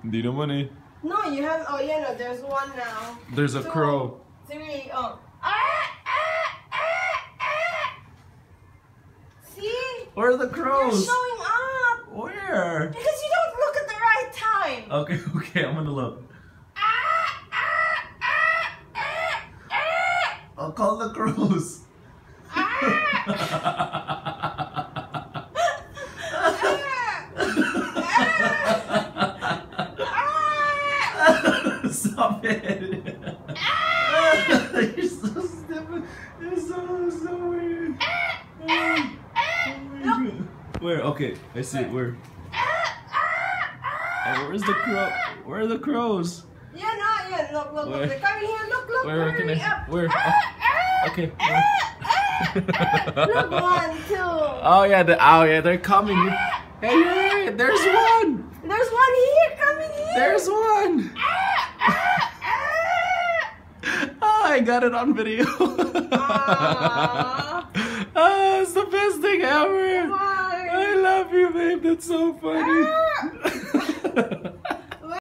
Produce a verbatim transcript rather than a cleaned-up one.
Hindi naman eh. No, you have. Oh yeah, no. There's one now. There's a Two, crow. Three. Oh. Ah, ah, ah, ah. See? Where are the You're crows? showing up. Where? Because you don't look at the right time. Okay, okay, I'm gonna look. Ah, ah, ah, ah, ah. I'll call the crows. Stop it! You're so stupid. You're so so weird. Oh, oh my God. Where? Okay, I see it. Where? Oh, where's the crow? Where are the crows? Yeah, no, yeah. Look, look, Where? look. They're coming here. Look, look. Where hurry can I? up. Where? Ah, Oh, ah, okay. ah, Where? ah, ah. Look, one, two. Oh yeah, the oh yeah, they're coming. Hey, hey, there's one. There's one here. Coming here. There's one. Oh, I got it on video. Oh, it's the best thing ever. Why? I love you, babe. That's so funny.